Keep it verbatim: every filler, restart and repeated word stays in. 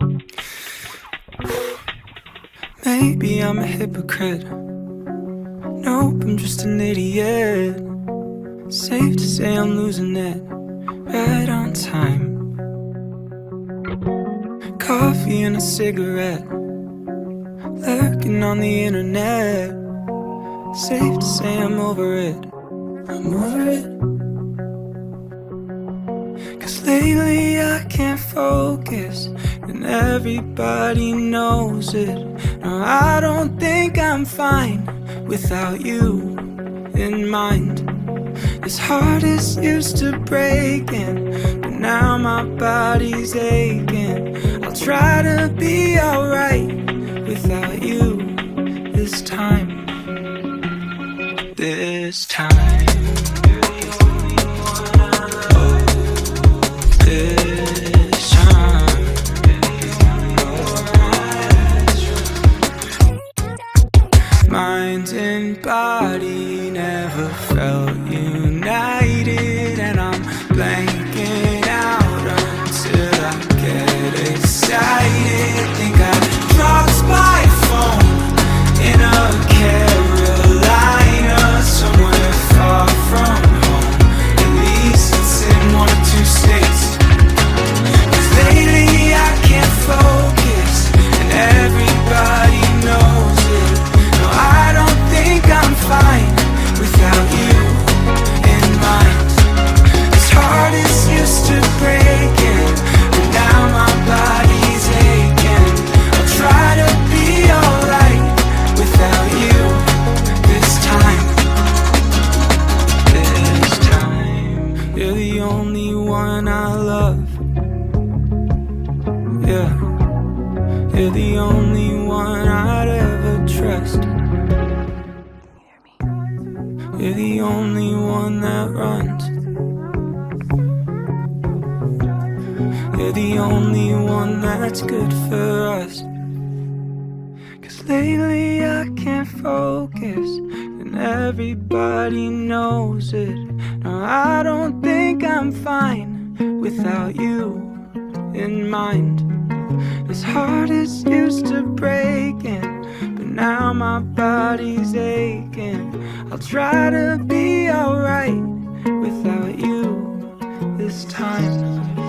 Maybe I'm a hypocrite. Nope, I'm just an idiot. Safe to say I'm losing it, right on time. Coffee and a cigarette, lurking on the internet. Safe to say I'm over it, I'm over it. Cause lately I can't focus, and everybody knows it. No, I don't think I'm fine without you in mind. This heart is used to breaking, but now my body's aching. I'll try to be alright without you this time. This time. Oh, this time. Mind and body never felt united, and I'm blanking out until I get excited. Think I dropped my phone in a Carolina, somewhere far from home. At least it's in one or two states. Cause lately I can't focus, and everybody knows it. No, I don't think I'm fine without you in mind. This heart is used to breaking, but now my body's aching. I'll try to be alright without you this time. This time. You're the only one I love. Yeah, you're the only one I'd ever trust. You're the only one that runs. You're the only one that's good for us. Cause lately I can't focus, and everybody knows it. No, I don't think I'm fine without you in mind. This heart is used to breaking, but now my body's aching. I'll try to be alright without you this time.